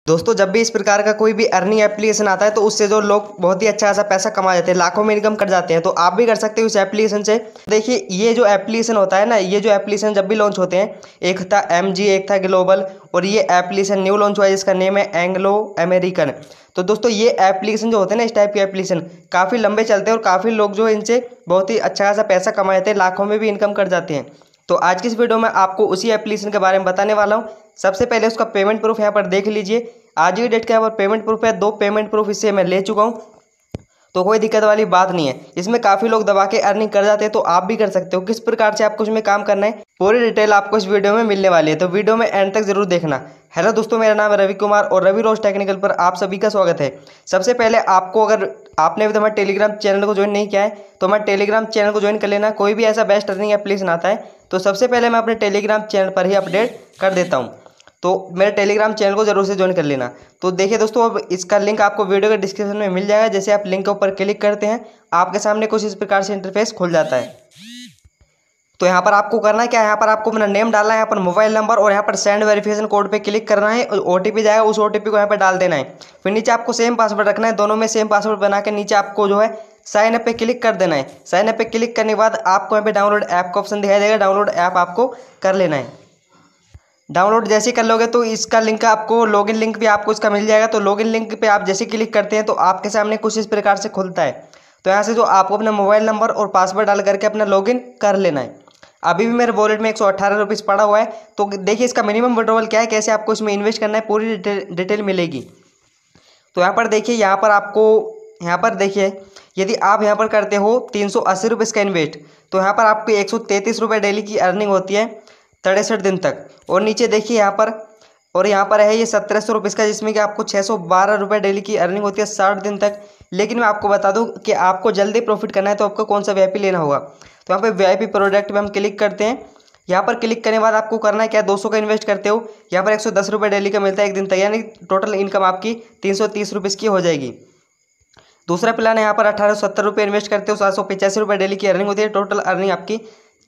दोस्तों जब भी इस प्रकार का कोई भी अर्निंग एप्लीकेशन आता है तो उससे जो लोग बहुत ही अच्छा खासा पैसा कमा जाते हैं, लाखों में इनकम कर जाते हैं। तो आप भी कर सकते हो इस एप्लीकेशन से। देखिए ये जो एप्लीकेशन होता है ना, ये जो एप्लीकेशन जब भी लॉन्च होते हैं, एक था MG, एक था ग्लोबल, और ये एप्लीकेशन न्यू लॉन्च हुआ है जिसका नेम है एंग्लो अमेरिकन। तो दोस्तों ये एप्लीकेशन जो होते हैं ना, इस टाइप के एप्लीकेशन काफ़ी लंबे चलते हैं और काफ़ी लोग जो है इनसे बहुत ही अच्छा खासा पैसा कमा जाते हैं, लाखों में भी इनकम कर जाते हैं। तो आज की इस वीडियो में आपको उसी एप्लीकेशन के बारे में बताने वाला हूँ। सबसे पहले उसका पेमेंट प्रूफ यहाँ पर देख लीजिए। आज की डेट का यहाँ पर पेमेंट प्रूफ है, 2 पेमेंट प्रूफ इससे मैं ले चुका हूँ, तो कोई दिक्कत वाली बात नहीं है। इसमें काफ़ी लोग दबा के अर्निंग कर जाते हैं, तो आप भी कर सकते हो। किस प्रकार से आपको इसमें काम करना है पूरी डिटेल आपको इस वीडियो में मिलने वाली है, तो वीडियो में एंड तक जरूर देखना। हेलो दोस्तों, मेरा नाम है रवि कुमार और रवि रोज टेक्निकल पर आप सभी का स्वागत है। सबसे पहले आपको, अगर आपने अभी हमारे टेलीग्राम चैनल को ज्वाइन नहीं किया है तो हमारे टेलीग्राम चैनल को ज्वाइन कर लेना। कोई भी ऐसा बेस्ट अर्निंग एप्लीकेशन आता है तो सबसे पहले मैं अपने टेलीग्राम चैनल पर ही अपडेट कर देता हूँ, तो मेरे टेलीग्राम चैनल को जरूर से ज्वाइन कर लेना। तो देखिए दोस्तों, अब इसका लिंक आपको वीडियो के डिस्क्रिप्शन में मिल जाएगा। जैसे आप लिंक के ऊपर क्लिक करते हैं, आपके सामने कुछ इस प्रकार से इंटरफेस खुल जाता है। तो यहाँ पर आपको करना है क्या, यहाँ पर आपको अपना नेम डालना है, यहाँ पर मोबाइल नंबर, और यहाँ पर सेंड वेरिफिकेशन कोड पे क्लिक करना है। OTP जाएगा, उस OTP को यहाँ पर डाल देना है। फिर नीचे आपको सेम पासवर्ड रखना है, दोनों में सेम पासवर्ड बना के नीचे आपको जो है साइन अप पे क्लिक कर देना है। साइन अप पे क्लिक करने के बाद आपको यहाँ पे डाउनलोड ऐप का ऑप्शन दिखाई देगा, डाउनलोड ऐप आपको कर लेना है। डाउनलोड जैसे ही कर लोगे तो इसका लिंक आपको, लॉगिन लिंक भी आपको इसका मिल जाएगा। तो लॉगिन लिंक पे आप जैसे क्लिक करते हैं तो आपके सामने कुछ इस प्रकार से खुलता है। तो यहाँ से जो आपको अपना मोबाइल नंबर और पासवर्ड डाल करके अपना लॉगिन कर लेना है। अभी भी मेरे वॉलेट में 118 रुपीज़ पड़ा हुआ है। तो देखिए इसका मिनिमम विड्रॉवल क्या है, कैसे आपको इसमें इन्वेस्ट करना है, पूरी डिटेल मिलेगी। तो यहाँ पर देखिए, यहाँ पर देखिए, यदि आप यहाँ पर करते हो 380 रुपये का इन्वेस्ट, तो यहाँ पर आपको 133 रुपये डेली की अर्निंग होती है 63 दिन तक। और नीचे देखिए यहाँ पर, और यहाँ पर है ये 1700 रुपये का, जिसमें कि आपको 612 रुपये डेली की अर्निंग होती है 60 दिन तक। लेकिन मैं आपको बता दूं कि आपको जल्दी प्रॉफिट करना है तो आपको कौन सा VIP लेना होगा। तो यहाँ पे VIP प्रोडक्ट पे हम क्लिक करते हैं। यहाँ पर क्लिक करने के बाद आपको करना है क्या, 200 का इन्वेस्ट करते हो, यहाँ पर 110 रुपये डेली का मिलता है एक दिन तक, यानी टोटल इनकम आपकी 330 रुपये की हो जाएगी। दूसरा प्लान है, यहाँ पर 1870 रुपये इन्वेस्ट करते हो, 785 रुपये डेली की अर्निंग होती है। टोटल अर्निंग आपकी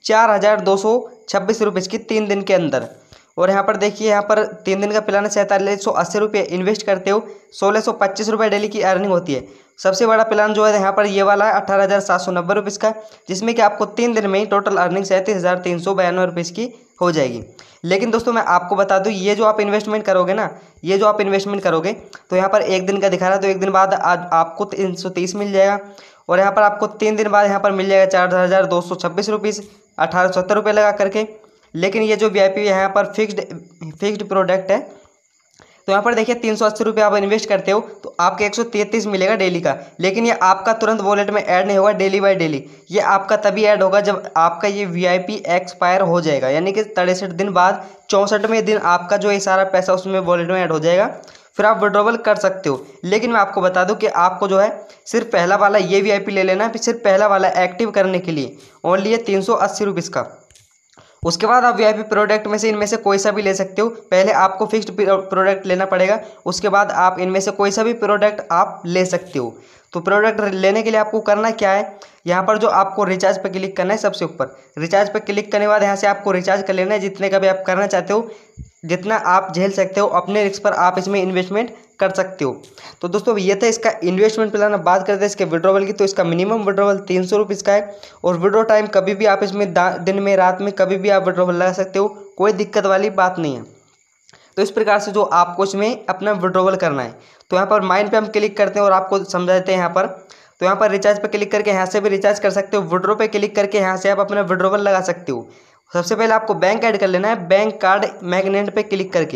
4226 रुपये की 3 दिन के अंदर। और यहाँ पर देखिए, यहाँ पर 3 दिन का प्लान है, 4780 रुपये इन्वेस्ट करते हो, 1625 रुपये डेली की अर्निंग होती है। सबसे बड़ा प्लान जो है यहाँ पर ये वाला है 18,790 रुपये का, जिसमें कि आपको 3 दिन में ही टोटल अर्निंग 37,392 रुपये की हो जाएगी। लेकिन दोस्तों मैं आपको बता दूं, ये जो आप इन्वेस्टमेंट करोगे ना, ये जो आप इन्वेस्टमेंट करोगे तो यहाँ पर एक दिन का दिखा रहा है, तो एक दिन बाद आज आपको 330 मिल जाएगा। और यहाँ पर आपको 3 दिन बाद यहाँ पर मिल जाएगा 4,226 रुपीज़, 1870 रुपये लगा करके। लेकिन ये जो VIP यहाँ पर फिक्स्ड प्रोडक्ट है, तो यहाँ पर देखिए 380 रुपये आप इन्वेस्ट करते हो तो आपके 133 मिलेगा डेली का। लेकिन ये आपका तुरंत वॉलेट में ऐड नहीं होगा डेली बाय डेली, ये आपका तभी ऐड होगा जब आपका ये VIP एक्सपायर हो जाएगा, यानी कि 63 दिन बाद 64वें दिन आपका जो ये सारा पैसा उसमें वॉलेट में ऐड हो जाएगा, फिर आप विड्रॉवल कर सकते हो। लेकिन मैं आपको बता दूं कि आपको जो है सिर्फ पहला वाला ये VIP ले लेना है, फिर सिर्फ पहला वाला एक्टिव करने के लिए ओनली ये 380 रुपीज़ का। उसके बाद आप VIP प्रोडक्ट में से इनमें से कोई सा भी ले सकते हो। पहले आपको फिक्स्ड प्रोडक्ट लेना पड़ेगा, उसके बाद आप इनमें से कोई सा भी प्रोडक्ट आप ले सकते हो। तो प्रोडक्ट लेने के लिए आपको करना क्या है, यहाँ पर जो आपको रिचार्ज पे क्लिक करना है, सबसे ऊपर रिचार्ज पे क्लिक करने के बाद यहाँ से आपको रिचार्ज कर लेना है जितने का भी आप करना चाहते हो, जितना आप झेल सकते हो, अपने रिस्क पर आप इसमें इन्वेस्टमेंट कर सकते हो। तो दोस्तों ये था इसका इन्वेस्टमेंट प्लान। अब बात करते हैं इसके विड्रॉवल की। तो इसका मिनिमम विड्रॉवल 300 रुपीज़ का है, और विड्रॉ टाइम कभी भी आप इसमें दिन में रात में कभी भी आप विड्रॉवल लगा सकते हो, कोई दिक्कत वाली बात नहीं है। तो इस प्रकार से जो आपको इसमें अपना विड्रॉवल करना है, तो यहाँ पर माइन पे हम क्लिक करते हैं और आपको समझा देते हैं यहाँ पर। तो यहाँ पर रिचार्ज पे क्लिक करके यहाँ से भी रिचार्ज कर सकते हो, विड्रॉ पे क्लिक करके यहाँ से आप अपना विड्रॉवल लगा सकते हो। सबसे पहले आपको बैंक ऐड कर लेना है, बैंक कार्ड मैग्नेट पे क्लिक करके,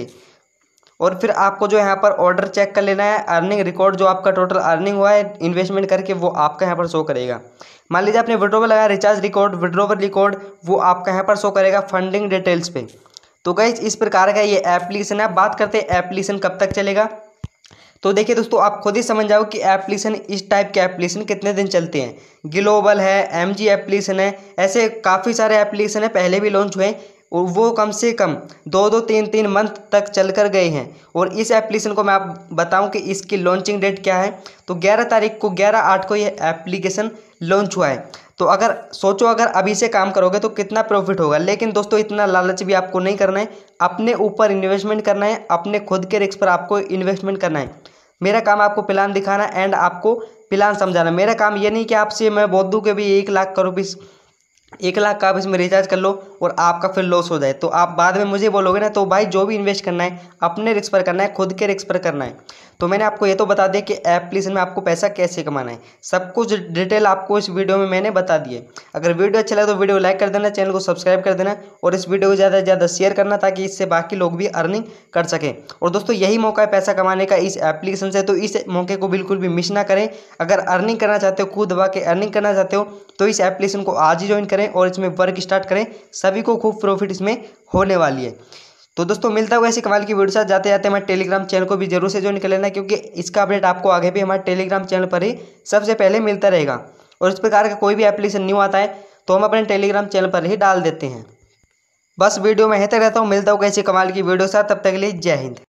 और फिर आपको जो यहाँ पर ऑर्डर चेक कर लेना है। अर्निंग रिकॉर्ड जो आपका टोटल अर्निंग हुआ है इन्वेस्टमेंट करके, वो आपका यहाँ पर शो करेगा। मान लीजिए आपने विड्रॉवल लगाया, रिचार्ज रिकॉर्ड, विड्रॉवल रिकॉर्ड, वो आपका यहाँ पर शो करेगा फंडिंग डिटेल्स पे। तो गाइस इस प्रकार का ये एप्लीकेशन है। बात करते हैं एप्लीकेशन कब तक चलेगा। तो देखिए दोस्तों, आप खुद ही समझ जाओ कि एप्लीकेशन, इस टाइप के एप्लीकेशन कितने दिन चलते हैं। ग्लोबल है, MG एप्लीकेशन है, ऐसे काफ़ी सारे एप्लीकेशन है, पहले भी लॉन्च हुए, और वो कम से कम 2-2, 3-3 मंथ तक चल कर गए हैं। और इस एप्लीकेशन को मैं आप बताऊं कि इसकी लॉन्चिंग डेट क्या है, तो 11 तारीख को, 11/8 को ये एप्लीकेशन लॉन्च हुआ है। तो अगर सोचो अगर अभी से काम करोगे तो कितना प्रॉफिट होगा। लेकिन दोस्तों इतना लालच भी आपको नहीं करना है, अपने ऊपर इन्वेस्टमेंट करना है, अपने खुद के रिस्क पर आपको इन्वेस्टमेंट करना है। मेरा काम आपको प्लान दिखाना एंड आपको प्लान समझाना। मेरा काम ये नहीं कि आपसे मैं बोल दूँ कि भाई 1 लाख का रुपीज़ 1 लाख का आप इसमें रिचार्ज कर लो और आपका फिर लॉस हो जाए तो आप बाद में मुझे बोलोगे ना। तो भाई जो भी इन्वेस्ट करना है अपने रिस्क पर करना है, खुद के रिस्क पर करना है। तो मैंने आपको ये तो बता दिया कि एप्लीकेशन में आपको पैसा कैसे कमाना है, सब कुछ डिटेल आपको इस वीडियो में मैंने बता दी है। अगर वीडियो अच्छा लगे तो वीडियो लाइक कर देना, चैनल को सब्सक्राइब कर देना और इस वीडियो को ज़्यादा से ज़्यादा शेयर करना ताकि इससे बाकी लोग भी अर्निंग कर सकें। और दोस्तों यही मौका है पैसा कमाने का इस एप्लीकेशन से, तो इस मौके को बिल्कुल भी मिस ना करें। अगर अर्निंग करना चाहते हो, खुद दबा के अर्निंग करना चाहते हो तो इस एप्लीकेशन को आज ही ज्वाइन करें और इसमें वर्क स्टार्ट करें। सभी को खूब प्रॉफिट इसमें होने वाली है। तो दोस्तों मिलता हुआ ऐसी कमाल की वीडियो साथ जाते जाते हमारे टेलीग्राम चैनल को भी जरूर से ज्वाइन कर लेना, क्योंकि इसका अपडेट आपको आगे भी हमारे टेलीग्राम चैनल पर ही सबसे पहले मिलता रहेगा। और इस प्रकार का कोई भी एप्लीकेशन न्यू आता है तो हम अपने टेलीग्राम चैनल पर ही डाल देते हैं। बस वीडियो में हेते रहता हूँ, मिलता हूँ ऐसी कमाल की वीडियो साथ, तब तक के लिए जय हिंद।